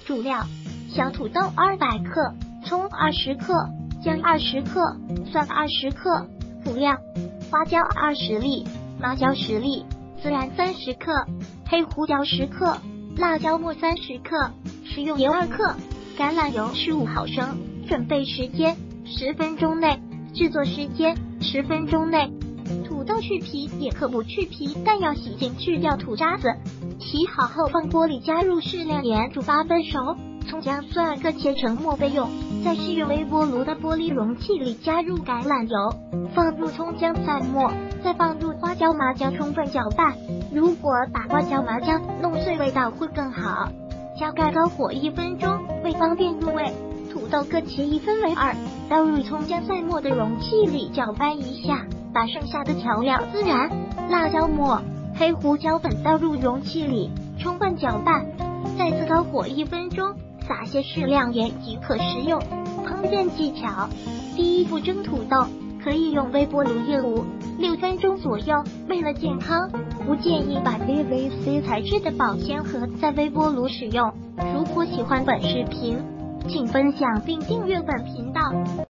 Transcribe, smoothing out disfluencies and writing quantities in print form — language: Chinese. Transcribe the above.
主料：小土豆200克，葱20克，姜20克，蒜20克。辅料：花椒20粒，麻椒10粒，孜然30克，黑胡椒10克，辣椒末30克，食用油2克，橄榄油15毫升。准备时间10分钟内，制作时间10分钟内。土豆去皮也可不去皮，但要洗净去掉土渣子。洗好后放锅里，加入适量盐煮8分熟。葱姜蒜各切成末备用。在适用微波炉的玻璃容器里加入橄榄油，放入葱姜蒜末，再放入花椒麻椒，充分搅拌。如果把花椒麻椒弄碎，味道会更好。加盖高火1分钟，为方便入味。土豆各切1分为2，倒入葱姜蒜末的容器里搅拌一下，把剩下的调料孜然、辣椒末、黑胡椒粉倒入容器里，充分搅拌。再次高火1分钟，撒些适量盐即可食用。烹饪技巧：第1步蒸土豆，可以用微波炉热5-6分钟左右。为了健康，不建议把 PVC 材质的保鲜盒在微波炉使用。如果喜欢本视频，请分享并订阅本频道。